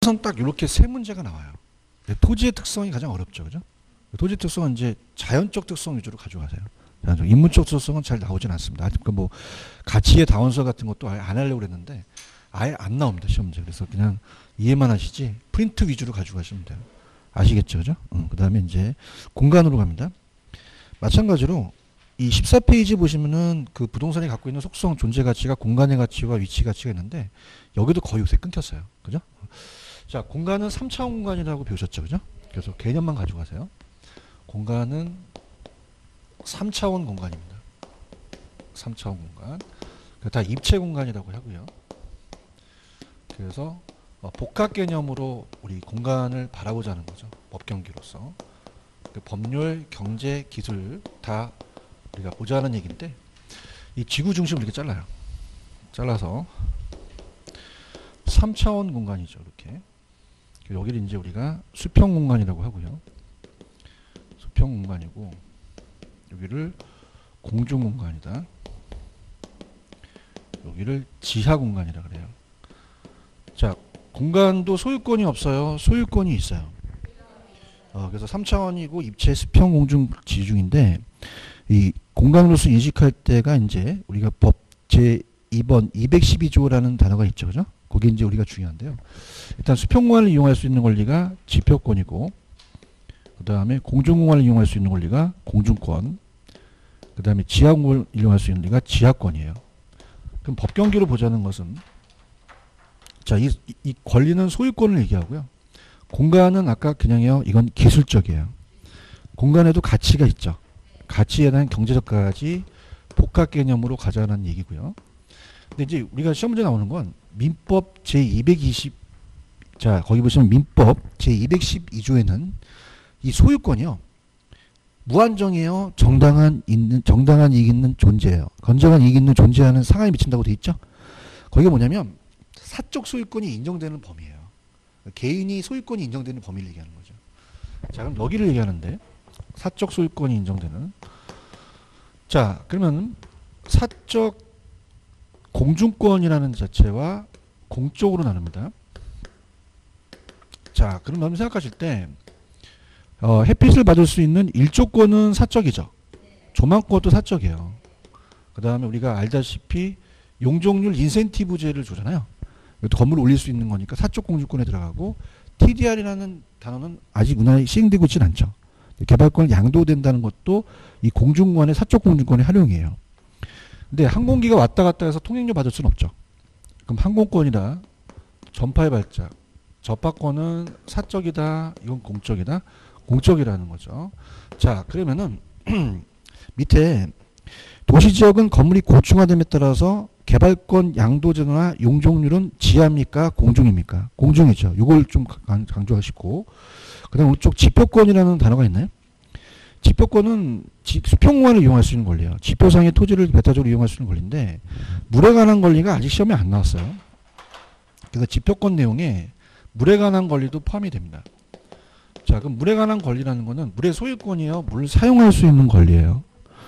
우선 딱 이렇게 세 문제가 나와요. 토지의 특성이 가장 어렵죠, 그죠? 토지 특성은 이제 자연적 특성 위주로 가져가세요. 인문적 특성은 잘 나오진 않습니다. 그러니까 뭐 가치의 다원서 같은 것도 아예 안 하려고 그랬는데 아예 안 나옵니다, 시험 문제. 그래서 그냥 이해만 하시지 프린트 위주로 가져가시면 돼요. 아시겠죠, 그죠? 그 다음에 이제 공간으로 갑니다. 마찬가지로 이 14페이지 보시면은 그 부동산이 갖고 있는 속성, 존재 가치가 공간의 가치와 위치 가치가 있는데 여기도 거의 요새 끊겼어요. 그죠? 자, 공간은 3차원 공간이라고 배우셨죠, 그죠? 그래서 개념만 가지고 가세요. 공간은 3차원 공간입니다. 3차원 공간. 다 입체 공간이라고 하고요. 그래서 복합 개념으로 우리 공간을 바라보자는 거죠. 법경기로서. 법률, 경제, 기술 다 우리가 보자는 얘기인데 이 지구 중심을 이렇게 잘라요. 잘라서 3차원 공간이죠. 이렇게. 여기를 이제 우리가 수평 공간이라고 하고요. 수평 공간이고 여기를 공중 공간이다. 여기를 지하 공간이라 그래요. 자, 공간도 소유권이 없어요. 소유권이 있어요. 그래서 3차원이고 입체, 수평, 공중, 지중인데 이 공간으로서 인식할 때가 이제 우리가 법 제2번 212조라는 단어가 있죠, 그죠? 거기 이제 우리가 중요한데요. 일단 수평 공간을 이용할 수 있는 권리가 지표권이고, 그 다음에 공중 공간을 이용할 수 있는 권리가 공중권, 그 다음에 지하 공간을 이용할 수 있는 권리가 지하권이에요. 그럼 법경기로 보자는 것은 자, 이 권리는 소유권을 얘기하고요. 공간은 아까 그냥요. 이건 기술적이에요. 공간에도 가치가 있죠. 가치에 대한 경제적 가치 복합 개념으로 가자는 얘기고요. 근데 이제 우리가 시험 문제 나오는 건 민법 제220 자, 거기 보시면 민법 제212조에는 이 소유권이요. 무한정이에요. 정당한 이익 있는 존재예요. 건전한 이익 있는 존재하는 상한이 미친다고 돼 있죠. 거기가 뭐냐면 사적 소유권이 인정되는 범위예요. 개인이 소유권이 인정되는 범위를 얘기하는 거죠. 자, 그럼 여기를 얘기하는데 사적 소유권이 인정되는 자, 그러면 사적 공중권이라는 자체와 공적으로 나눕니다. 자, 그럼 여러분 생각하실 때 햇빛을 받을 수 있는 일조권은 사적이죠. 조망권도 사적이에요. 그 다음에 우리가 알다시피 용적률 인센티브제를 주잖아요. 이것도 건물을 올릴 수 있는 거니까 사적 공주권에 들어가고 TDR이라는 단어는 아직 문화에 시행되고 있지는 않죠. 개발권이 양도된다는 것도 이 공중권의 사적 공중권의 활용이에요. 근데 항공기가 왔다 갔다 해서 통행료 받을 수는 없죠. 그럼 항공권이다. 전파의 발작. 접하권은 사적이다. 이건 공적이다. 공적이라는 거죠. 자, 그러면은 밑에 도시지역은 건물이 고층화됨에 따라서 개발권 양도제도나 용적률은 지하입니까? 공중입니까? 공중이죠. 이걸 좀 강조하시고 그 다음 오른쪽 지표권이라는 단어가 있나요? 지표권은 수평공간을 이용할 수 있는 권리예요. 지표상의 토지를 배타적으로 이용할 수 있는 권리인데 물에 관한 권리가 아직 시험에 안 나왔어요. 그래서 지표권 내용에 물에 관한 권리도 포함이 됩니다. 자, 그럼 물에 관한 권리라는 거는 물의 소유권이에요. 물을 사용할 수 있는 권리예요.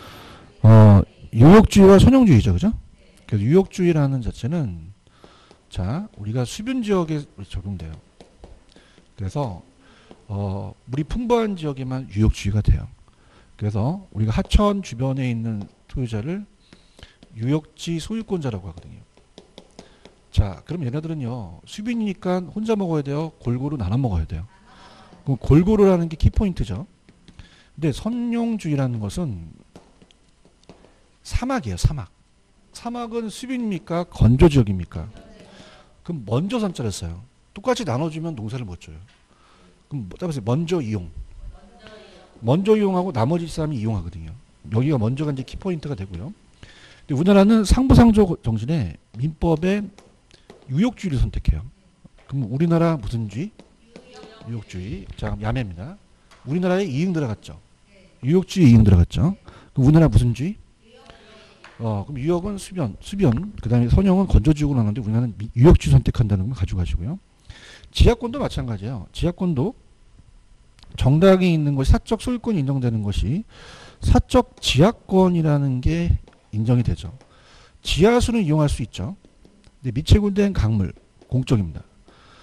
유역주의와 선용주의죠, 그죠? 그래서 유역주의라는 자체는 자, 우리가 수변 지역에 적용돼요. 그래서 물이 풍부한 지역에만 유역주의가 돼요. 그래서 우리가 하천 주변에 있는 소유자를 유역지 소유권자라고 하거든요. 자, 그럼 얘네들은요, 수변이니까 혼자 먹어야 돼요? 골고루 나눠 먹어야 돼요? 그럼 골고루라는 게 키포인트죠. 근데 선용주의라는 것은 사막이에요, 사막. 사막은 수변입니까? 건조지역입니까? 그럼 먼저 선자를 써요. 똑같이 나눠주면 농사를 못 줘요. 그럼 따라서 먼저 이용. 먼저 이용하고 나머지 사람이 이용하거든요. 여기가 먼저가 이제 키포인트가 되고요. 근데 우리나라는 상부상조 정신에 민법에 유역주의를 선택해요. 그럼 우리나라 무슨 주의? 유역주의. 자, 그럼 야매입니다. 우리나라에 이응 들어갔죠. 유역주의 이응 들어갔죠. 그럼 우리나라 무슨 주의? 그럼 유역은 수변, 그 다음에 선형은 건조지역으로 나누는데 우리나라는 유역주의 선택한다는 걸 가져가시고요. 지하권도 마찬가지예요. 지하권도 정당이 있는 것이 사적 소유권이 인정되는 것이 사적 지하권이라는 게 인정이 되죠. 지하수는 이용할 수 있죠. 근데 미체군된 강물, 공적입니다.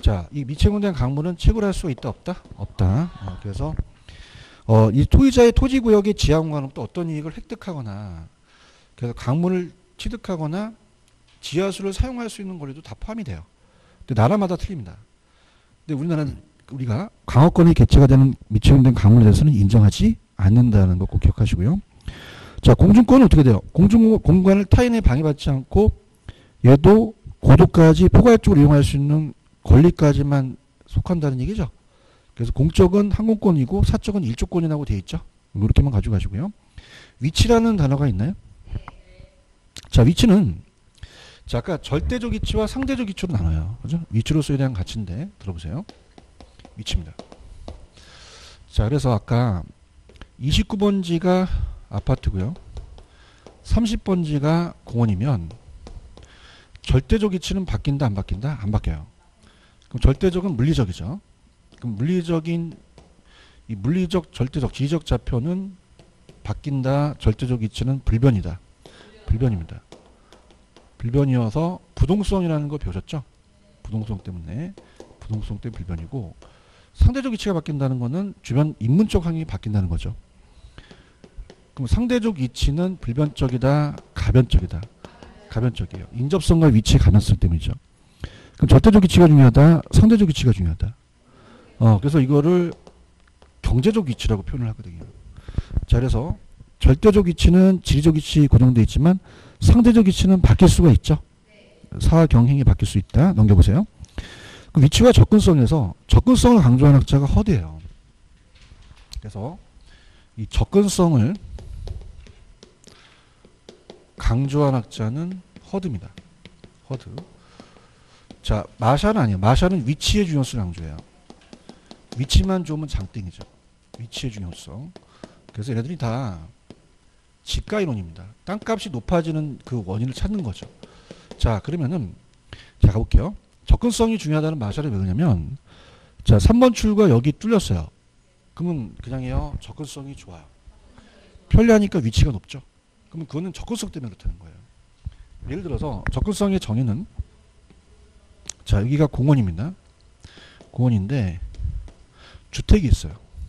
자, 이 미채공된 강물은 채굴할 수 있다 없다? 없다. 그래서 이 토의자의 토지구역의 지하공간은 또 어떤 이익을 획득하거나 그래서 강물을 취득하거나 지하수를 사용할 수 있는 권리도 다 포함이 돼요. 근데 나라마다 틀립니다. 근데 우리나라는 우리가 강화권이 개체가 되는 미채공된 강물에 대해서는 인정하지 않는다는 거 꼭 기억하시고요. 자, 공중권은 어떻게 돼요? 공간을 타인에 방해받지 않고 얘도 고도까지 포괄적으로 이용할 수 있는 권리까지만 속한다는 얘기죠. 그래서 공적은 항공권이고 사적은 일조권이라고 되어 있죠. 이렇게만 가지고 가시고요. 위치라는 단어가 있나요? 자, 위치는 자, 아까 절대적 위치와 상대적 위치로 나눠요. 그죠? 위치로서에 대한 가치인데 들어보세요. 위치입니다. 자, 그래서 아까 29번지가 아파트고요. 30번지가 공원이면 절대적 위치는 바뀐다 안 바뀐다? 안 바뀌어요. 그럼 절대적은 물리적이죠. 그럼 물리적인 이 물리적 절대적 지리적 좌표는 바뀐다. 절대적 위치는 불변이다. 불변입니다. 불변이어서 부동성이라는 거 배우셨죠? 부동성 때문에 불변이고 상대적 위치가 바뀐다는 거는 주변 인문적 환경이 바뀐다는 거죠. 그럼 상대적 위치는 불변적이다, 가변적이다. 가변적이에요. 인접성과 위치의 가변성 때문이죠. 그럼 절대적 위치가 중요하다, 상대적 위치가 중요하다. 그래서 이거를 경제적 위치라고 표현을 하거든요. 자, 그래서 절대적 위치는 지리적 위치 고정되어 있지만 상대적 위치는 바뀔 수가 있죠. 사경행이 바뀔 수 있다. 넘겨보세요. 그 위치와 접근성에서 접근성을 강조한 학자가 허드예요. 그래서 이 접근성을 강조한 학자는 허드입니다. 허드. 자, 마샤는 아니에요. 마샤는 위치의 중요성을 강조해요. 위치만 좋으면 장땡이죠. 위치의 중요성. 그래서 얘네들이 다 지가 이론입니다. 땅값이 높아지는 그 원인을 찾는 거죠. 자, 그러면은 자, 가볼게요. 접근성이 중요하다는 마샤를 왜 그러냐면 자, 3번 출구가 여기 뚫렸어요. 그러면 그냥요 접근성이 좋아요. 편리하니까 위치가 높죠. 그러면 그거는 접근성 때문에 그렇다는 거예요. 예를 들어서 접근성의 정의는 자, 여기가 공원입니다. 공원인데 주택이 있어요.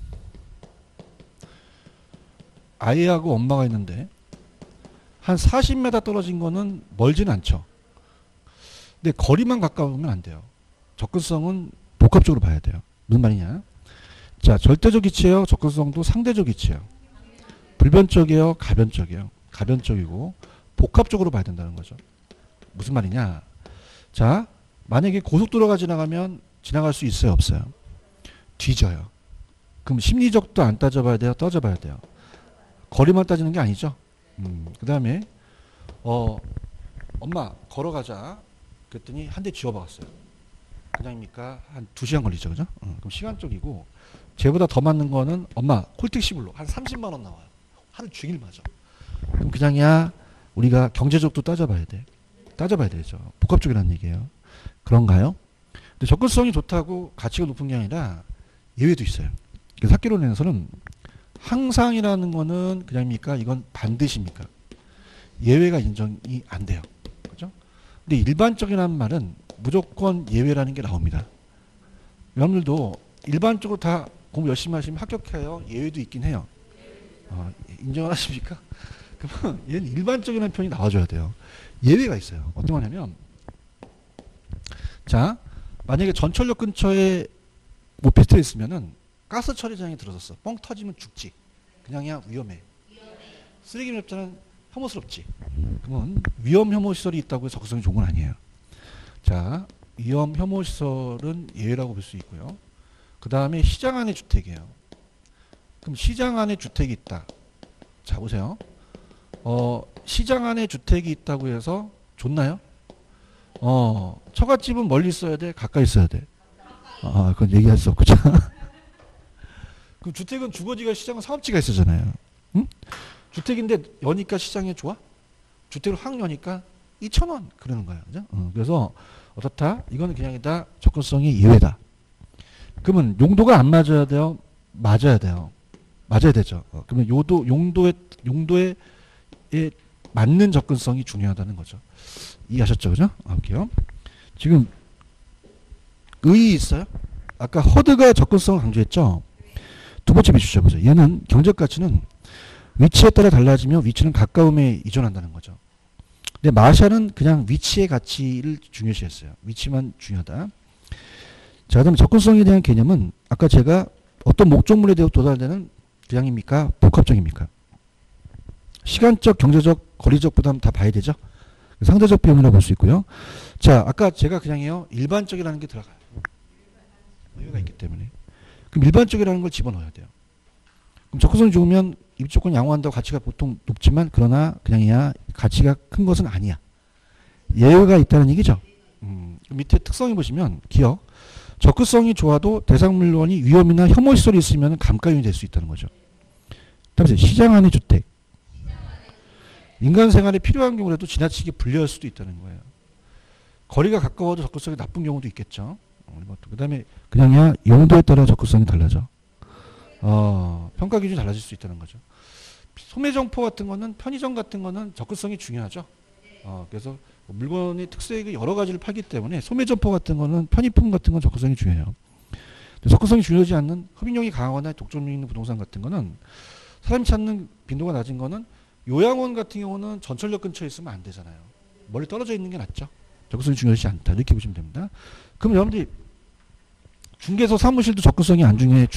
아이하고 엄마가 있는데 한 40m 떨어진 거는 멀지는 않죠. 근데 거리만 가까우면 안 돼요. 접근성은 복합적으로 봐야 돼요. 무슨 말이냐? 자, 절대적 위치예요. 접근성도 상대적 위치예요. 불변적이에요. 가변적이에요. 가변적이고 복합적으로 봐야 된다는 거죠. 무슨 말이냐? 자, 만약에 고속도로가 지나가면 지나갈 수 있어요? 없어요? 뒤져요. 그럼 심리적도 안 따져봐야 돼요? 따져봐야 돼요. 거리만 따지는 게 아니죠. 그 다음에 엄마 걸어가자. 그랬더니 한 대 쥐어박았어요. 그냥입니까? 한 2시간 걸리죠. 그죠? 그럼 시간적이고 쟤보다 더 맞는 거는 엄마 콜택시불로 한 30만 원 나와요. 하루 종일 맞아. 그럼 그냥이야 우리가 경제적도 따져봐야 돼. 따져봐야 되죠. 복합적이라는 얘기예요. 그런가요? 근데 접근성이 좋다고 가치가 높은 게 아니라 예외도 있어요. 그래서 학계론에서는 항상이라는 거는 그냥입니까? 이건 반드시입니까? 예외가 인정이 안 돼요. 그죠? 근데 일반적이라는 말은 무조건 예외라는 게 나옵니다. 여러분들도 일반적으로 다 공부 열심히 하시면 합격해요. 예외도 있긴 해요. 인정하십니까? 그러면 얘는 일반적이라는 표현이 나와줘야 돼요. 예외가 있어요. 어떤 거냐면 자, 만약에 전철역 근처에 오피스텔 있으면은 가스 처리장이 들어섰어. 뻥 터지면 죽지. 그냥이야 위험해. 쓰레기 밀업자는 혐오스럽지. 그러면 위험 혐오 시설이 있다고 해서 적극성이 좋은 건 아니에요. 자, 위험 혐오 시설은 예외라고 볼 수 있고요. 그 다음에 시장 안에 주택이에요. 그럼 시장 안에 주택이 있다. 자, 보세요. 시장 안에 주택이 있다고 해서 좋나요? 처갓집은 멀리 있어야 돼? 가까이 있어야 돼? 그건 얘기할 수 없고. 그 주택은 주거지가 시장은 사업지가 있었잖아요. 응? 주택인데 여니까 시장에 좋아? 주택을 확 여니까 2,000원 그러는 거야. 그죠? 그래서 어떻다? 이거는 그냥 다 접근성이 예외다. 그러면 용도가 안 맞아야 돼요? 맞아야 돼요. 맞아야 되죠. 그러면 용도에 맞는 접근성이 중요하다는 거죠. 이해하셨죠? 그죠? 볼게요. 지금 의 있어요? 아까 허드가 접근성을 강조했죠. 두 번째 비추죠. 보세요. 얘는 경제적 가치는 위치에 따라 달라지며 위치는 가까움에 의존한다는 거죠. 근데 마샬은 그냥 위치의 가치를 중요시했어요. 위치만 중요하다. 자, 그다음에 접근성에 대한 개념은 아까 제가 어떤 목적물에 대해 도달되는 그냥입니까? 복합적입니까? 시간적, 경제적, 거리적 부담 다 봐야 되죠. 상대적 비용이라고 볼 수 있고요. 자, 아까 제가 그냥요 일반적이라는 게 들어가요. 이유가 있기 때문에. 그럼 일반적이라는 걸 집어넣어야 돼요. 그럼 접근성이 좋으면 입조건 양호한다고 가치가 보통 높지만 그러나 그냥이야 가치가 큰 것은 아니야. 예외가 있다는 얘기죠. 밑에 특성이 보시면 기억. 접근성이 좋아도 대상 물건이 위험이나 혐오 시설이 있으면 감가용이 될 수 있다는 거죠. 다음에 시장 안의 주택. 인간 생활에 필요한 경우라도 지나치게 불리할 수도 있다는 거예요. 거리가 가까워도 접근성이 나쁜 경우도 있겠죠. 그 다음에 그냥이야 용도에 따라 접근성이 달라져. 평가 기준이 달라질 수 있다는 거죠. 소매점포 같은 거는 편의점 같은 거는 접근성이 중요하죠. 그래서 물건의 특색이 여러 가지를 팔기 때문에 소매점포 같은 거는 편의품 같은 건 접근성이 중요해요. 접근성이 중요하지 않는 흡입력이 강하거나 독점력 있는 부동산 같은 거는 사람이 찾는 빈도가 낮은 거는 요양원 같은 경우는 전철역 근처에 있으면 안 되잖아요. 멀리 떨어져 있는 게 낫죠. 접근성이 중요하지 않다. 이렇게 보시면 됩니다. 그럼 여러분들이 중개소 사무실도 접근성이 안 중요해?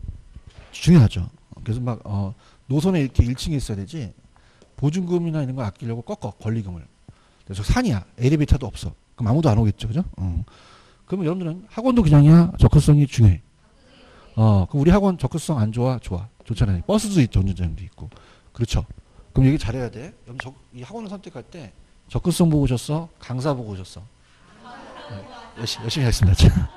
중요하죠. 그래서 막 노선에 이렇게 1층에 있어야 되지 보증금이나 이런 거 아끼려고 꺾어 권리금을. 그래서 산이야. 엘리베이터도 없어. 그럼 아무도 안 오겠죠. 그죠? 그러면 여러분들은 학원도 그냥이야. 접근성이 중요해. 그럼 우리 학원 접근성 안 좋아? 좋아. 좋잖아요. 버스도 있죠. 전전장도 있고. 그렇죠. 그럼 얘기 잘해야 돼. 여러분 이 학원을 선택할 때 접근성 보고 오셨어? 강사 보고 오셨어? 열심히 하겠습니다.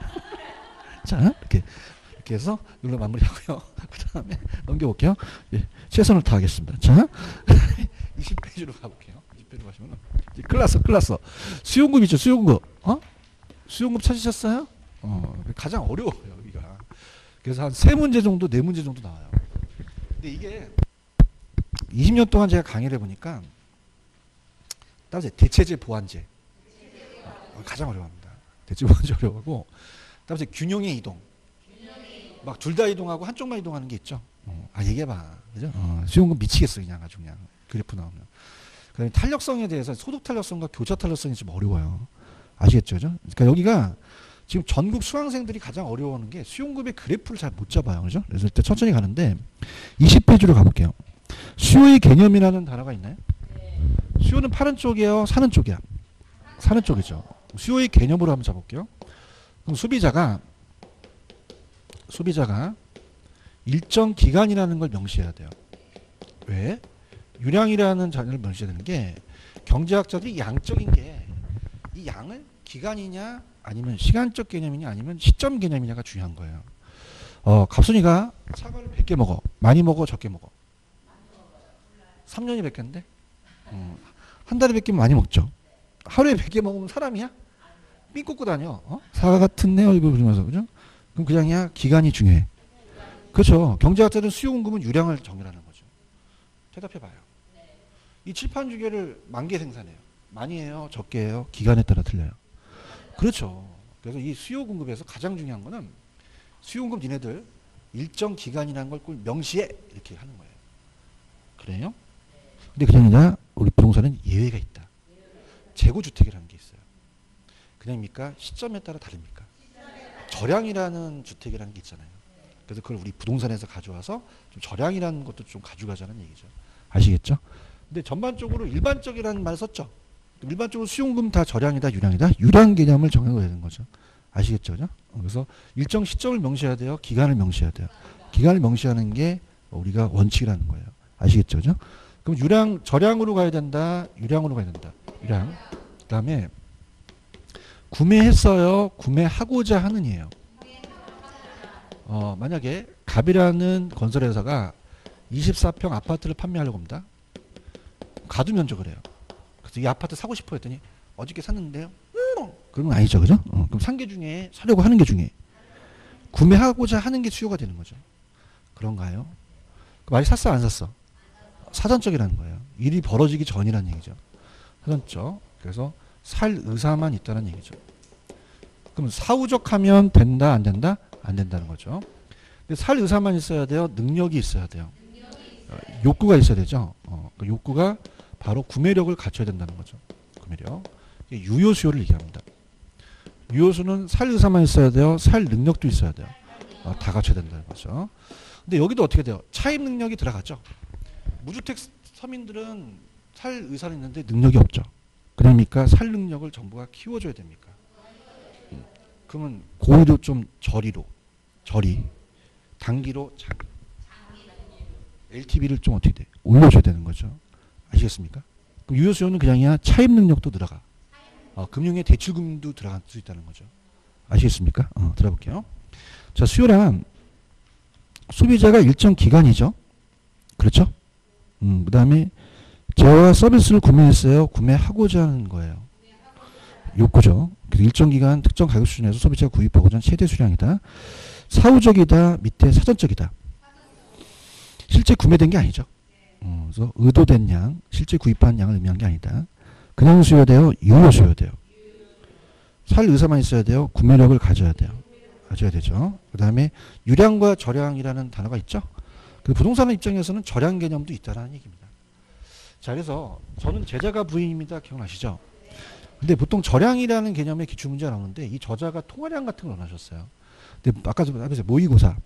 자, 이렇게 해서 이걸로 마무리하고요. 그 다음에 넘겨볼게요. 예, 최선을 다하겠습니다. 자, 20페이지로 가볼게요. 20페이지로 가시면 클났어. 수용급 있죠, 수용급. 수용급 찾으셨어요? 가장 어려워요, 여기가. 그래서 한 3문제 정도, 4문제 정도 나와요. 근데 이게 20년 동안 제가 강의를 해보니까 따라서 대체제 보완제 가장 어려워합니다. 대체제 보완제 어려워하고 따라서 균형의 이동 막 둘 다 이동하고 한쪽만 이동하는 게 있죠. 얘기해봐. 그죠? 수용금 미치겠어 그냥 아주 그냥 그래프 나오면. 그다음에 탄력성에 대해서 소득 탄력성과 교차 탄력성이 좀 어려워요. 아시겠죠? 그죠? 그러니까 여기가 지금 전국 수강생들이 가장 어려워하는 게 수용급의 그래프를 잘 못 잡아요. 그죠? 그래서 일단 천천히 가는데 20페이지로 가볼게요. 수요의 개념이라는 단어가 있나요? 수요는 파는 쪽이에요? 사는 쪽이야? 사는 쪽이죠. 수요의 개념으로 한번 잡을게요. 그럼 소비자가 일정 기간이라는 걸 명시해야 돼요. 왜? 유량이라는 단어를 명시해야 되는 게 경제학자들이 양적인 게 이 양을 기간이냐 아니면 시간적 개념이냐 아니면 시점 개념이냐가 중요한 거예요. 갑순이가 사과를 100개 먹어. 많이 먹어 적게 먹어. 3년이 100개인데 한 달에 100개면 많이 먹죠. 하루에 100개 먹으면 사람이야? 삥 꽂고 다녀. 사과 같은 내 얼굴 그리면서. 그죠? 그럼 그냥이야 기간이 중요해. 그렇죠. 경제학자들은 수요공급은 유량을 정의하는 거죠. 대답해봐요. 이 칠판주계를 10,000개 생산해요. 많이 해요? 적게 해요? 기간에 따라 틀려요. 그렇죠. 그래서 이 수요공급에서 가장 중요한 거는 수요공급 니네들 일정 기간이라는 걸 꼭 명시해 이렇게 하는 거예요. 그래요? 근데 그냥이냐 우리 부동산은 예외가 있다. 재고주택이라는 게 있어요. 그냥입니까? 시점에 따라 다릅니까? 절량이라는 주택이라는 게 있잖아요. 그래서 그걸 우리 부동산에서 가져와서 좀 절량이라는 것도 좀 가져가자는 얘기죠. 아시겠죠? 근데 전반적으로 일반적이라는 말을 썼죠. 일반적으로 수용금 다 절량이다, 유량이다. 유량 개념을 정해야 되는 거죠. 아시겠죠? 그죠? 그래서 일정 시점을 명시해야 돼요. 기간을 명시해야 돼요. 기간을 명시하는 게 우리가 원칙이라는 거예요. 아시겠죠? 그죠? 그럼 유량, 절량으로 가야 된다. 유량으로 가야 된다. 유량. 그 다음에 구매했어요. 구매하고자 하는이에요. 만약에 갑이라는 건설회사가 24평 아파트를 판매하려고 합니다. 가두 면적을 해요. 그래서 이 아파트 사고 싶어 했더니 어저께 샀는데요. 그런 건 아니죠. 그죠? 그럼 산 게 중에 사려고 하는 게 중에 구매하고자 하는 게 수요가 되는 거죠. 그런가요? 그럼 아직 샀어 안 샀어? 사전적이라는 거예요. 일이 벌어지기 전이라는 얘기죠. 사전적. 그래서 살 의사만 있다는 얘기죠. 그럼 사후적하면 된다, 안 된다? 안 된다는 거죠. 근데 살 의사만 있어야 돼요? 능력이 있어야 돼요? 욕구가 있어야 되죠. 그 욕구가 바로 구매력을 갖춰야 된다는 거죠. 구매력. 유효 수요를 얘기합니다. 유효수는 살 의사만 있어야 돼요? 살 능력도 있어야 돼요? 다 갖춰야 된다는 거죠. 근데 여기도 어떻게 돼요? 차입 능력이 들어가죠. 무주택 서민들은 살 의사는 있는데 능력이 없죠. 그러니까 살 능력을 정부가 키워줘야 됩니까? 그러면 고의로 좀 저리 단기로 LTV를 좀 어떻게 돼? 올려줘야 되는 거죠. 아시겠습니까? 그럼 유효수요는 그냥이야 차입 능력도 들어가. 금융의 대출금도 들어갈 수 있다는 거죠. 아시겠습니까? 들어볼게요. 자, 수요란 소비자가 일정 기간이죠. 그렇죠? 그 다음에 재화 서비스를 구매했어요. 구매하고자 하는 거예요. 욕구죠. 그래서 일정 기간 특정 가격 수준에서 소비자가 구입하고자 하는 최대 수량이다. 사후적이다. 밑에 사전적이다. 실제 구매된 게 아니죠. 그래서 의도된 양, 실제 구입한 양을 의미한 게 아니다. 그냥 수요돼요? 유효 수요돼요? 살 의사만 있어야 돼요? 구매력을 가져야 돼요? 가져야 되죠. 그 다음에 유량과 저량이라는 단어가 있죠. 그 부동산 입장에서는 저량 개념도 있다는 얘기입니다. 자, 그래서 저는 제자가 부인입니다. 기억나시죠? 근데 보통 저량이라는 개념의 기출문제가 나오는데 이 저자가 통화량 같은 걸 원하셨어요. 근데 아까 좀 모의고사는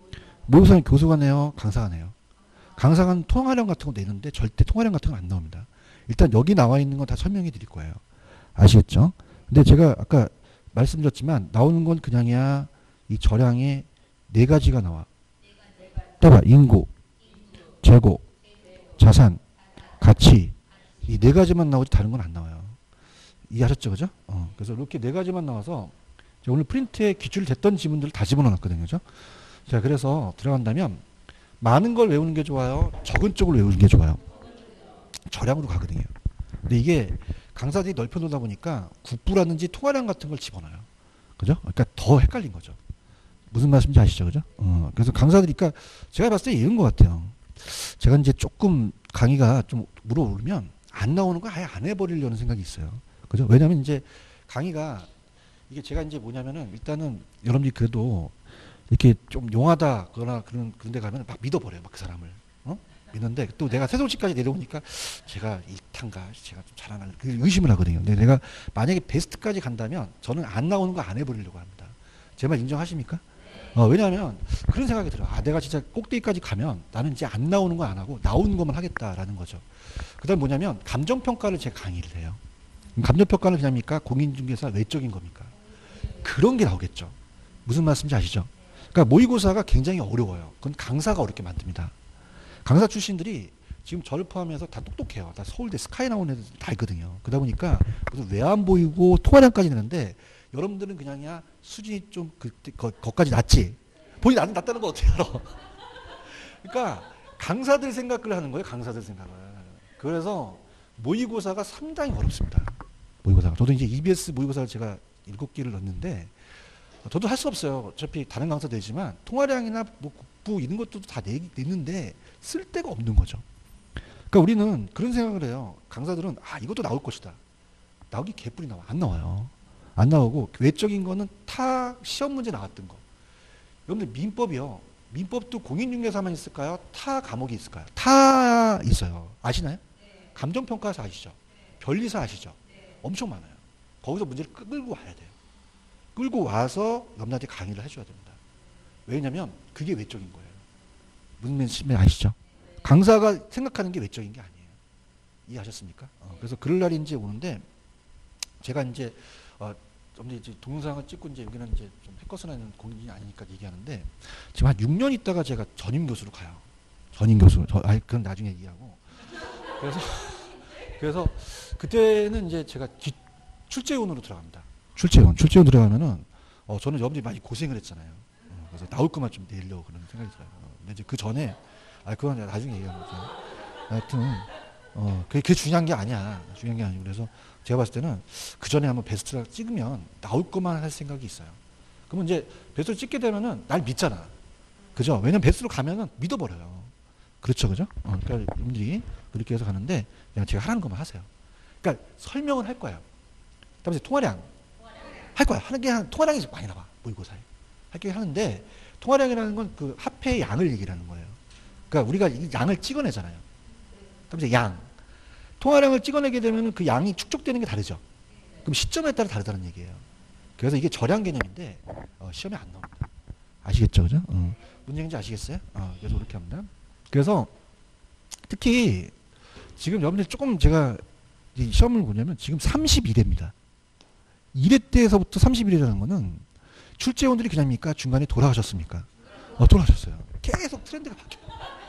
교수가 내요? 강사가 내요? 강사가 통화량 같은 거 내는데 절대 통화량 같은 거 안 나옵니다. 일단 여기 나와 있는 건 다 설명해 드릴 거예요. 아시겠죠? 근데 제가 아까 말씀드렸지만 나오는 건 그냥이야 이 저량의 네 가지가 나와. 따라 인구, 재고, 자산, 가치 이 네 가지만 나오지 다른 건 안 나와요. 이해하셨죠? 그죠? 그래서 이렇게 네 가지만 나와서 오늘 프린트에 기출 됐던 지문들을 다 집어넣었거든요. 그죠? 자, 그래서 들어간다면 많은 걸 외우는 게 좋아요? 적은 쪽을 외우는 게 좋아요? 저량으로 가거든요. 근데 이게 강사들이 넓혀놓다 보니까 국부라든지 통화량 같은 걸 집어넣어요. 그죠? 그러니까 더 헷갈린 거죠. 무슨 말씀인지 아시죠? 그죠? 그래서 강사들이, 그러니까 제가 봤을 때 이런 것 같아요. 제가 이제 조금 강의가 좀 물어오르면 안 나오는 거 아예 안 해버리려는 생각이 있어요. 그죠? 왜냐면 이제 강의가 이게 제가 이제 뭐냐면은 일단은 여러분들이 그래도 이렇게 좀 용하다 거나 그런 데 가면 막 믿어버려요. 막 그 사람을. 믿는데 또 내가 세종시까지 내려오니까 제가 일탄가 제가 좀 잘하나 의심을 하거든요. 근데 내가 만약에 베스트까지 간다면 저는 안 나오는 거 안 해버리려고 합니다. 제 말 인정하십니까? 왜냐하면 그런 생각이 들어요. 내가 진짜 꼭대기까지 가면 나는 이제 안 나오는 거 안 하고 나오는 것만 하겠다라는 거죠. 그 다음 뭐냐면 감정평가를 제가 강의를 해요. 감정평가는 그냥입니까? 공인중개사 외적인 겁니까? 그런 게 나오겠죠. 무슨 말씀인지 아시죠? 그러니까 모의고사가 굉장히 어려워요. 그건 강사가 어렵게 만듭니다. 강사 출신들이 지금 저를 포함해서 다 똑똑해요. 다 서울대 스카이 나온 애들 다 있거든요. 그러다 보니까 왜 안 보이고 통화량까지 내는데 여러분들은 그냥이야 수준이 좀 거기까지 낮지. 본인 나는 낮다는 거 어떻게 알아? 그러니까 강사들 생각을 하는 거예요. 강사들 생각을. 그래서 모의고사가 상당히 어렵습니다. 모의고사가. 저도 이제 EBS 모의고사를 제가 7개를 넣었는데 저도 할 수 없어요. 어차피 다른 강사 되지만 통화량이나 뭐 국부 이런 것도 다 내는데 쓸 데가 없는 거죠. 그러니까 우리는 그런 생각을 해요. 강사들은 이것도 나올 것이다. 나오기 개뿔이 나와. 안 나와요. 안 나오고 외적인 거는 타 시험 문제 나왔던 거. 여러분들 민법이요. 민법도 공인중개사만 있을까요? 타 과목이 있을까요? 타 있어요. 아시나요? 감정평가사 아시죠? 변리사 아시죠? 엄청 많아요. 거기서 문제를 끌고 와야 돼요. 끌고 와서 여러분한테 강의를 해줘야 됩니다. 왜냐면 그게 외적인 거예요. 무슨 말씀인지 아시죠? 강사가 생각하는 게 외적인 게 아니에요. 이해하셨습니까? 그래서 그럴 날이 이제 오는데 제가 이제 이제 동영상을 찍고 이제 여기는 이제 좀 해커스나는 공인이 아니니까 얘기하는데 지금 한 6년 있다가 제가 전임 교수로 가요. 전임 교수. 그건 나중에 얘기하고. 그래서 그때는 이제 제가 출제원으로 들어갑니다. 출제원 들어가면은 저는 여러분들이 많이 고생을 했잖아요. 그래서 나올 것만 좀 내려고 그런 생각이 들어요. 근데 이제 그 전에 그건 나중에 얘기하는 거죠. 하여튼 그게 중요한 게 아니야. 중요한 게 아니고 그래서 제가 봤을 때는 그 전에 한번 베스트를 찍으면 나올 것만 할 생각이 있어요. 그러면 이제 베스트를 찍게 되면은 날 믿잖아. 그죠? 왜냐면 베스트로 가면은 믿어버려요. 그렇죠, 그죠? 그러니까 여러분들이 그렇게 해서 가는데 그냥 제가 하라는 것만 하세요. 그러니까 설명을 할 거예요. 그다음에 통화량. 할 거야. 하는 게 통화량이 많이 나와. 모의고사에. 할 게 하는데 통화량이라는 건 그 화폐의 양을 얘기하는 거예요. 그러니까 우리가 이 양을 찍어내잖아요. 그럼 이제 양. 통화량을 찍어내게 되면 그 양이 축적되는 게 다르죠. 그럼 시점에 따라 다르다는 얘기예요. 그래서 이게 절양 개념인데 시험에 안 나옵니다. 아시겠죠, 그죠? 무슨 얘기인지 아시겠어요? 그래서 그렇게 합니다. 그래서 특히 지금 여러분들 조금 제가 이 시험을 보냐면 지금 31회입니다. 1회 때에서부터 31회라는 거는 출제원들이 그냥입니까? 중간에 돌아가셨습니까? 돌아가셨어요. 계속 트렌드가 바뀌어요.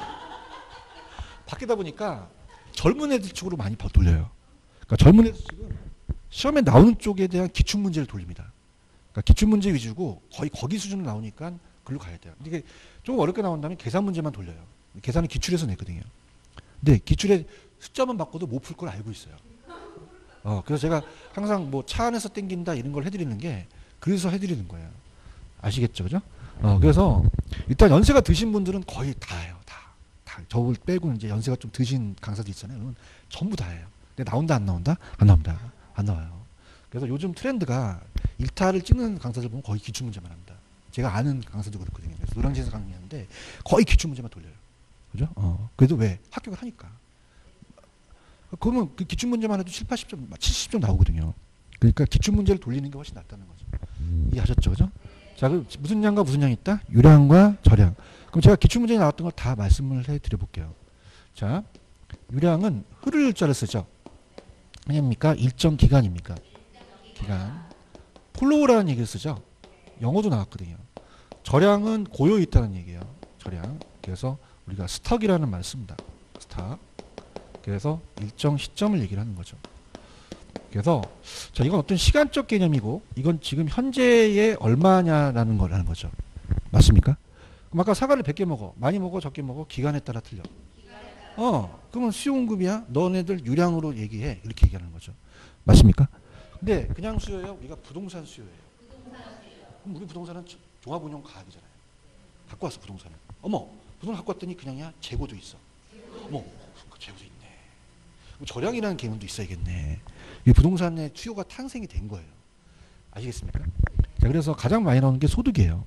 바뀌다 보니까 젊은 애들 쪽으로 많이 돌려요. 그러니까 젊은 애들 지금 시험에 나오는 쪽에 대한 기출문제를 돌립니다. 그러니까 기출문제 위주고 거의 거기 수준으로 나오니까 글로 가야 돼요. 이게 좀 어렵게 나온다면 계산 문제만 돌려요. 계산은 기출에서 냈거든요. 근데 기출에 숫자만 바꿔도 못 풀 걸 알고 있어요. 그래서 제가 항상 뭐 차 안에서 땡긴다 이런 걸 해드리는 게 그래서 해드리는 거예요. 아시겠죠, 그죠? 그래서 일단 연세가 드신 분들은 거의 다예요, 다. 저를 빼고는 이제 연세가 좀 드신 강사들 있잖아요. 그건 전부 다예요. 근데 나온다 안 나온다? 안 나옵니다. 안 나와요. 그래서 요즘 트렌드가 일타를 찍는 강사들 보면 거의 기출문제만 합니다. 제가 아는 강사도 그렇거든요. 그래서 노량진에서 강의하는데 거의 기출문제만 돌려요. 그죠? 그래도 왜? 합격을 하니까. 그러면 그 기출문제만 해도 7, 80점, 70점 나오거든요. 그러니까 기출문제를 돌리는 게 훨씬 낫다는 거죠. 이해하셨죠? 그죠? 자, 그럼 무슨 양과 무슨 양이 있다? 유량과 절양. 그럼 제가 기출문제에 나왔던 걸 다 말씀을 해드려 볼게요. 자, 유량은 흐를 자를 쓰죠. 아닙니까? 일정 기간입니까? 기간. 플로우라는 얘기를 쓰죠. 영어도 나왔거든요. 절양은 고요 있다는 얘기예요. 절양. 그래서 우리가 스톡이라는 말을 씁니다. 스톡. 그래서 일정 시점을 얘기를 하는 거죠. 그래서 자, 이건 어떤 시간적 개념이고 이건 지금 현재의 얼마냐라는 거라는 거죠. 맞습니까? 그럼 아까 사과를 100개 먹어. 많이 먹어, 적게 먹어? 기간에 따라 틀려. 그러면 수요공급이야. 너네들 유량으로 얘기해. 이렇게 얘기하는 거죠. 맞습니까? 근데 그냥 수요예요? 우리가 부동산 수요예요. 그럼 우리 부동산은 종합운용가액이잖아요. 갖고 왔어, 부동산을. 어머, 부동산 갖고 왔더니 그냥이야? 재고도 있어. 어머, 그 재고도 있네. 절양이라는 개념도 있어야겠네. 이 부동산의 수요가 탄생이 된 거예요. 아시겠습니까? 자, 그래서 가장 많이 나오는 게 소득이에요.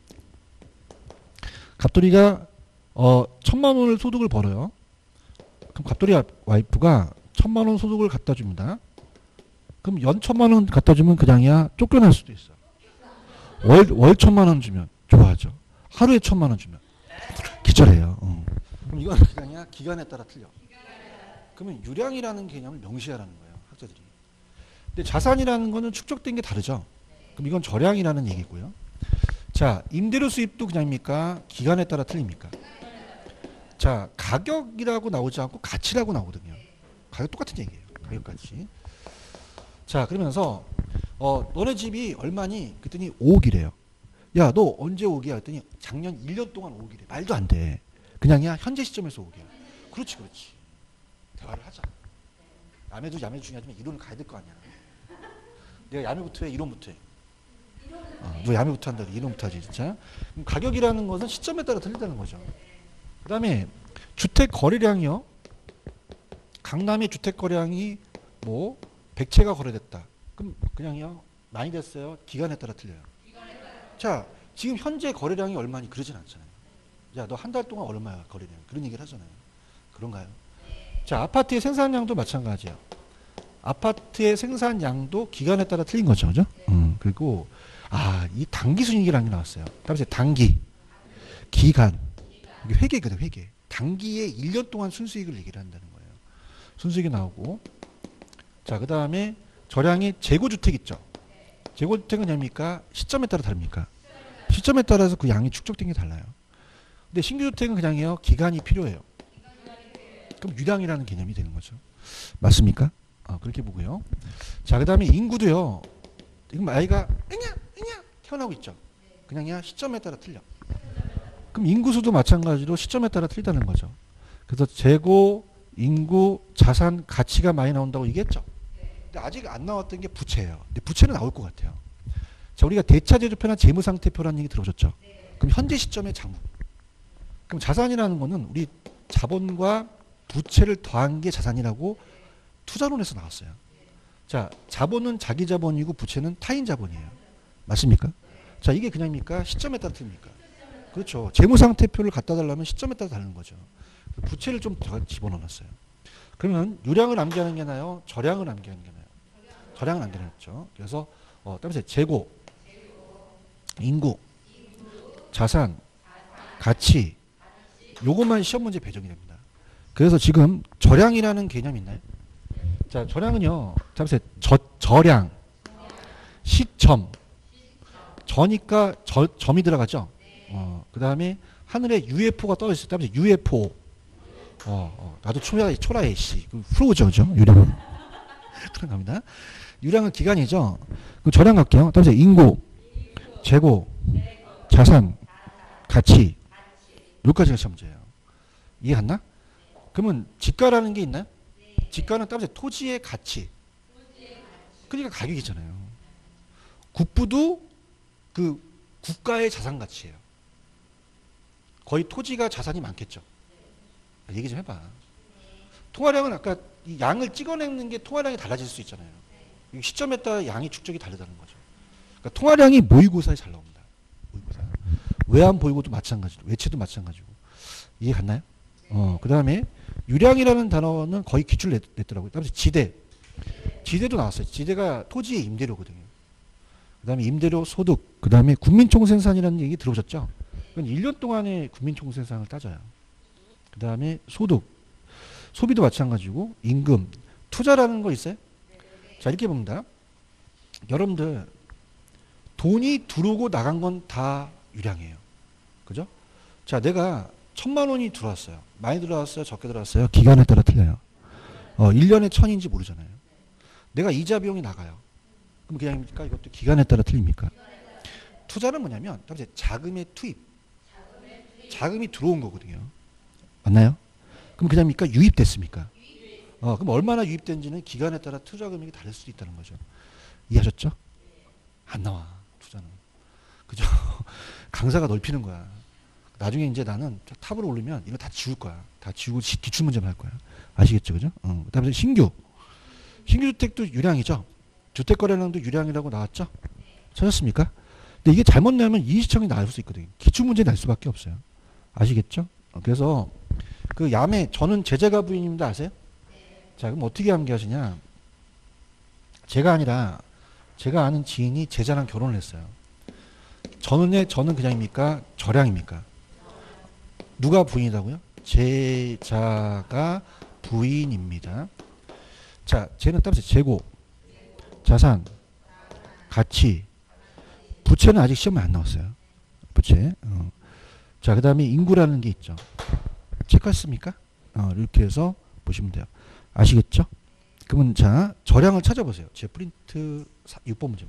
갑돌이가 1,000만 원을 소득을 벌어요. 그럼 갑돌이 와이프가 1,000만 원 소득을 갖다 줍니다. 그럼 연 1,000만 원 갖다 주면 그냥이야 쫓겨날 수도 있어. 월 1,000만 원 주면 좋아하죠. 하루에 1,000만 원 주면 기절해요. 그럼 이건 그냥이야 기간에 따라 틀려. 그러면 유량이라는 개념을 명시하라는 거예요, 학자들이. 근데 자산이라는 거는 축적된 게 다르죠. 그럼 이건 절량이라는 얘기고요. 자, 임대료 수입도 그냥입니까? 기간에 따라 틀립니까? 자, 가격이라고 나오지 않고 가치라고 나오거든요. 가격 똑같은 얘기예요. 가격 가치. 자, 그러면서 너네 집이 얼마니? 그랬더니 5억이래요. 야, 너 언제 5억이야? 그랬더니 작년 1년 동안 5억이래. 말도 안 돼. 그냥이야 현재 시점에서 5억이야. 그렇지. 대화를 하자. 야매도 중요하지만 이론을 가야 될 거 아니야. 내가 야매부터 해, 이론부터 해. 너 야매부터 한다, 이론부터 하지, 진짜. 그럼 가격이라는 것은 시점에 따라 틀린다는 거죠. 그 다음에 주택 거래량이요. 강남의 주택 거래량이 뭐 100채가 거래됐다. 그럼 그냥요 많이 됐어요. 기간에 따라 틀려요. 자, 지금 현재 거래량이 얼마니 그러진 않잖아요. 야, 너 한 달 동안 얼마야 거래량? 그런 얘기를 하잖아요. 그런가요? 자, 아파트의 생산량도 마찬가지야. 아파트의 생산량도 기간에 따라 틀린 거죠. 그죠? 그리고, 이 단기 순이익이라는 게 나왔어요. 다음에 단기, 기간. 이게 회계거든, 회계. 단기에 1년 동안 순수익을 얘기를 한다는 거예요. 순수익이 나오고. 자, 그 다음에 절량이 재고주택 있죠. 재고주택은 뭡니까? 시점에 따라 다릅니까? 시점에 따라서 그 양이 축적된 게 달라요. 근데 신규주택은 그냥요, 기간이 필요해요. 그럼 유량이라는 개념이 되는 거죠. 맞습니까? 그렇게 보고요. 자, 그 다음에 인구도요. 지금 아이가 으냐 태어나고 있죠. 그냥이야 시점에 따라 틀려. 그럼 인구수도 마찬가지로 시점에 따라 틀리다는 거죠. 그래서 재고, 인구, 자산, 가치가 많이 나온다고 얘기했죠. 근데 아직 안 나왔던 게 부채예요. 근데 부채는 나올 것 같아요. 자, 우리가 대차제조표나 재무상태표라는 얘기 들어보셨죠? 그럼 현재 시점의 장부. 그럼 자산이라는 거는 우리 자본과 부채를 더한 게 자산이라고 투자론에서 나왔어요. 자, 자본은 자기 자본이고 부채는 타인 자본이에요. 맞습니까? 자, 이게 그냥입니까? 시점에 따라 틀립니까? 그렇죠. 재무상태표를 갖다 달라면 시점에 따라 다른 거죠. 부채를 좀 더 집어넣었어요. 그러면 유량을 암기하는 게 나아요? 절량을 암기하는 게 나아요? 절량을 암기하죠. 그래서 따라서 재고, 인구, 자산, 가치 요것만 시험 문제 배정이 됩니다. 그래서 지금 절량이라는 개념이 있나요? 자, 절량은요. 따라서 저량, 시점, 저니까 점이 들어가죠. 그 다음에 하늘에 UFO가 떨어졌을 때 UFO. 나도 초라해 씨. 프로죠, 그죠? 유량은. 그런 겁니다. 유량은 기간이죠. 그럼 저량 갈게요. 따라서 인구, 재고, 자산, 가치. 여기까지가 시험 문제예요. 이해 갔나? 그러면 지가라는 게 있나요? 지가는 따라서 토지의 가치. 그러니까 가격이잖아요. 국부도 그 국가의 자산 가치예요. 거의 토지가 자산이 많겠죠. 얘기 좀 해봐. 통화량은 아까 이 양을 찍어내는 게 통화량이 달라질 수 있잖아요. 시점에 따라 양의 축적이 다르다는 거죠. 그러니까 통화량이 모의고사에 잘 나옵니다. 모의고사. 외환 보유고도 마찬가지로, 외채도 마찬가지고. 이해 갔나요? 그 다음에 유량이라는 단어는 거의 기출을 냈더라고요. 그다음에 지대. 지대도 나왔어요. 지대가 토지의 임대료거든요. 그 다음에 임대료 소득. 그 다음에 국민총생산이라는 얘기 들어보셨죠? 그건 1년 동안의 국민총생산을 따져요. 그 다음에 소득. 소비도 마찬가지고 임금. 투자라는 거 있어요? 자, 이렇게 봅니다. 여러분들 돈이 들어오고 나간 건 다 유량이에요. 그죠? 자, 내가 1,000만 원이 들어왔어요. 많이 들어왔어요? 적게 들어왔어요? 기간에 따라 틀려요. 1년에 1,000인지 모르잖아요. 내가 이자 비용이 나가요. 그럼 그냥입니까? 이것도 기간에 따라 틀립니까? 투자는 뭐냐면 자금의 투입. 자금이 들어온 거거든요. 맞나요? 그럼 그냥입니까? 유입됐습니까? 그럼 얼마나 유입된지는 기간에 따라 투자 금액이 다를 수도 있다는 거죠. 이해하셨죠? 안 나와. 투자는. 그죠? 강사가 넓히는 거야. 나중에 이제 나는 탑으로 오르면 이거 다 지울 거야. 다 지우고 기출문제만 할 거야. 아시겠죠? 그죠? 그 다음에 신규 주택도 유량이죠. 주택거래량도 유량이라고 나왔죠? 찾았습니까? 근데 이게 잘못 내면 이의시청이 나올 수 있거든요. 기출문제 날 수밖에 없어요. 아시겠죠? 그래서 그 야매, 저는 제자가 부인님도 아세요? 자, 그럼 어떻게 암기하시냐? 제가 아니라 제가 아는 지인이 제자랑 결혼을 했어요. 저는 그냥입니까? 절량입니까? 누가 부인이라고요? 제자가 부인입니다. 자, 쟤는 따라서 재고, 자산, 가치, 부채는 아직 시험에 안 나왔어요. 부채. 자, 그 다음에 인구라는 게 있죠. 체크했습니까? 이렇게 해서 보시면 돼요. 아시겠죠? 그러면 자, 절량을 찾아보세요. 제 프린트 6번 문제.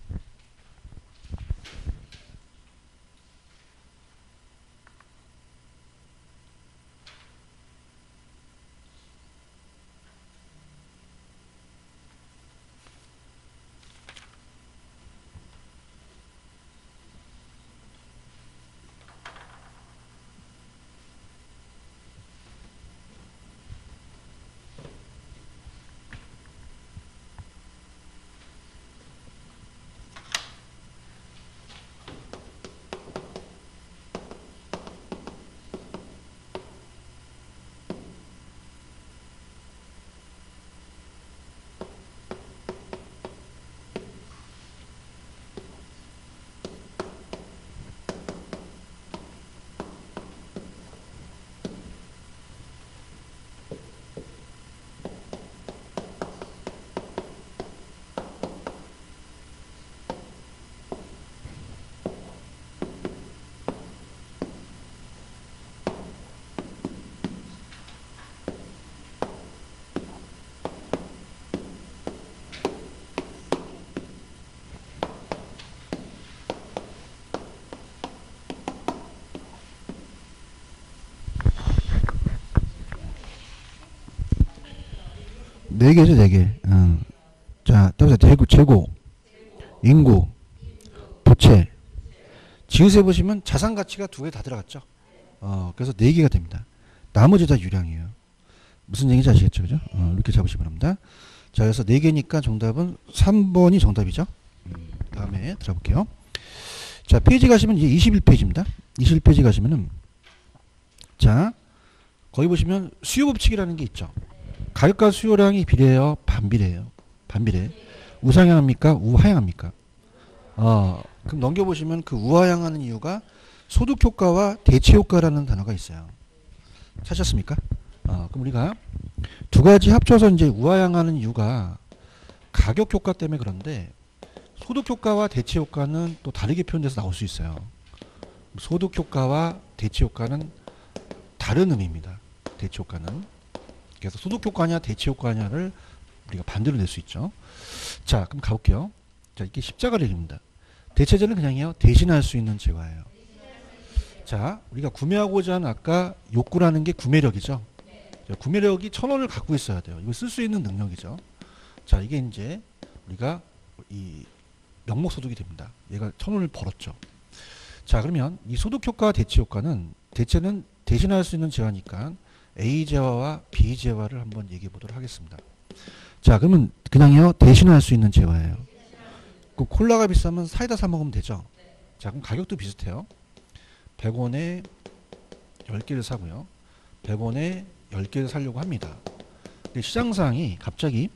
네 개죠, 네 개. 자, 따라서 재고, 인구, 부채. 지읒에 보시면 자산 가치가 두 개 다 들어갔죠. 그래서 네 개가 됩니다. 나머지 다 유량이에요. 무슨 얘기인지 아시겠죠, 그죠? 이렇게 잡으시면 합니다. 자, 그래서 4개니까 정답은 3번이 정답이죠. 다음에 들어볼게요. 자, 페이지 가시면 이제 21페이지입니다. 21페이지 가시면은, 자, 거기 보시면 수요 법칙이라는 게 있죠. 가격과 수요량이 비례해요? 반비례해요? 반비례. 우상향합니까? 우하향합니까? 그럼 넘겨보시면 그 우하향하는 이유가 소득효과와 대체효과라는 단어가 있어요. 찾으셨습니까? 그럼 우리가 두 가지 합쳐서 이제 우하향하는 이유가 가격효과 때문에 그런데 소득효과와 대체효과는 또 다르게 표현돼서 나올 수 있어요. 소득효과와 대체효과는 다른 의미입니다. 대체효과는. 그래서 소득효과냐 대체효과냐를 우리가 반대로 낼 수 있죠. 자, 그럼 가볼게요. 자, 이게 십자가력입니다. 대체제는 그냥요, 대신할 수 있는 재화예요. 자, 우리가 구매하고자 하는 아까 욕구라는 게 구매력이죠. 자, 구매력이 1,000원을 갖고 있어야 돼요. 이거 쓸 수 있는 능력이죠. 자, 이게 이제 우리가 이 명목소득이 됩니다. 얘가 1,000원을 벌었죠. 자, 그러면 이 소득효과 대체효과는 대체는 대신할 수 있는 재화니까 A 재화와 B 재화를 한번 얘기해 보도록 하겠습니다. 자, 그러면 그냥요, 대신할 수 있는 재화예요. 그 콜라가 비싸면 사이다 사 먹으면 되죠. 자, 그럼 가격도 비슷해요. 100원에 10개를 사고요. 100원에 10개를 사려고 합니다. 근데 시장 상황이 갑자기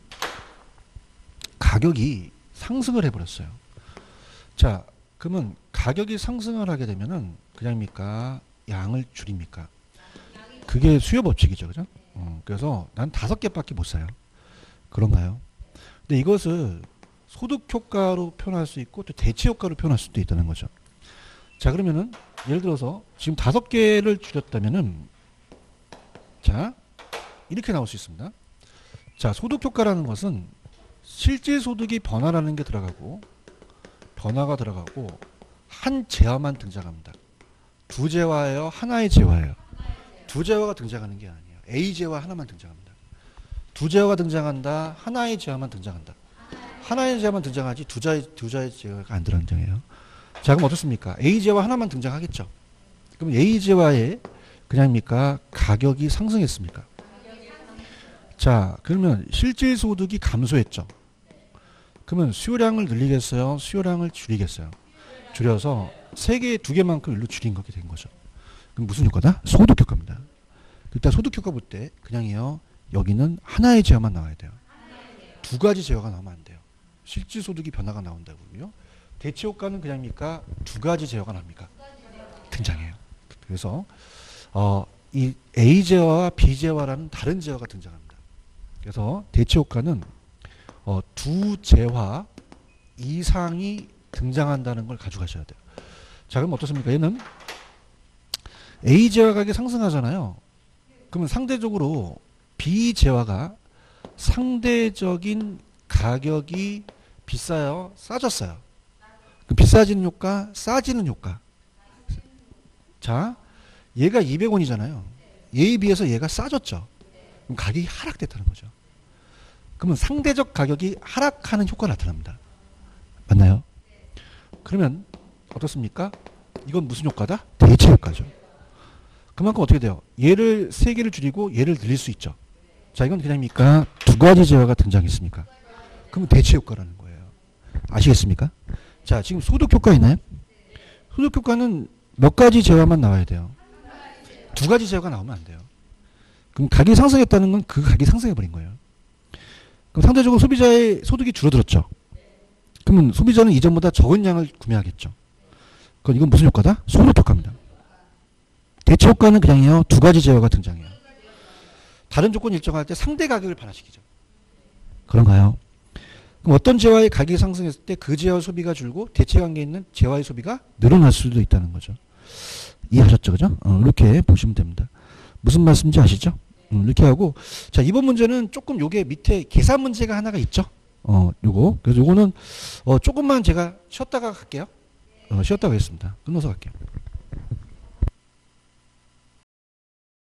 가격이 상승을 해버렸어요. 자, 그러면 가격이 상승을 하게 되면은 그냥입니까? 양을 줄입니까? 그게 수요 법칙이죠. 그죠? 그래서 난 5개밖에 못 사요. 그런가요? 근데 이것을 소득 효과로 표현할 수 있고 또 대체 효과로 표현할 수도 있다는 거죠. 자, 그러면은 예를 들어서 지금 5개를 줄였다면은 자, 이렇게 나올 수 있습니다. 자, 소득 효과라는 것은 실제 소득이 변화라는 게 들어가고 변화가 들어가고 한 재화만 등장합니다. 두 재화예요? 하나의 재화예요? 두 재화가 등장하는 게 아니에요. A 재화 하나만 등장합니다. 두 재화가 등장한다. 하나의 재화만 등장한다. 하나의 재화만 등장하지 두 자의 재화가 안 등장해요. 자, 그럼 어떻습니까? A 재화 하나만 등장하겠죠. 그럼 A 재화에 그냥입니까? 가격이 상승했습니까? 자, 그러면 실질 소득이 감소했죠. 그러면 수요량을 늘리겠어요? 수요량을 줄이겠어요? 줄여서 3개, 2개만큼 일로 줄인 거게 된 거죠. 그럼 무슨 효과다? 소득 효과입니다. 일단 소득 효과 볼 때 그냥이요. 여기는 하나의 재화만 나와야 돼요. 두 가지 재화가 나오면 안 돼요. 실질 소득이 변화가 나온다고요. 대체 효과는 그냥입니까? 두 가지 재화가 납니까? 등장해요. 그래서 이 A 재화와 B 재화라는 다른 재화가 등장합니다. 그래서 대체 효과는 두 재화 이상이 등장한다는 걸 가져가셔야 돼요. 자, 그럼 어떻습니까? 얘는 A 재화 가격이 상승하잖아요. 그러면 상대적으로 B 재화가 상대적인 가격이 비싸요? 싸졌어요? 그럼 비싸지는 효과, 싸지는 효과. 자, 얘가 200원이잖아요. 얘에 비해서 얘가 싸졌죠. 그럼 가격이 하락됐다는 거죠. 그러면 상대적 가격이 하락하는 효과가 나타납니다. 맞나요? 그러면 어떻습니까? 이건 무슨 효과다? 대체 효과죠. 그만큼 어떻게 돼요? 얘를 3개를 줄이고 얘를 늘릴 수 있죠. 자, 이건 그냥입니까? 두 가지 재화가 등장했습니까? 그러면 대체 효과라는 거예요. 아시겠습니까? 자, 지금 소득 효과 있나요? 소득 효과는 몇 가지 재화만 나와야 돼요? 두 가지 재화가 나오면 안 돼요. 그럼 가격이 상승했다는 건 그 가격이 상승해버린 거예요. 그럼 상대적으로 소비자의 소득이 줄어들었죠. 그러면 소비자는 이전보다 적은 양을 구매하겠죠. 그럼 이건 무슨 효과다? 소득 효과입니다. 대체 효과는 그냥요, 두 가지 재화가 등장해요. 다른 조건이 일정할 때 상대 가격을 반환시키죠. 그런가요? 그럼 어떤 재화의 가격이 상승했을 때 그 재화의 소비가 줄고 대체 관계에 있는 재화의 소비가 늘어날 수도 있다는 거죠. 이해하셨죠? 그죠? 이렇게 보시면 됩니다. 무슨 말씀인지 아시죠? 이렇게 하고, 자, 이번 문제는 조금 요게 밑에 계산 문제가 하나가 있죠? 요거. 그래서 요거는, 조금만 제가 쉬었다가 갈게요. 쉬었다가 하겠습니다. 끊어서 갈게요.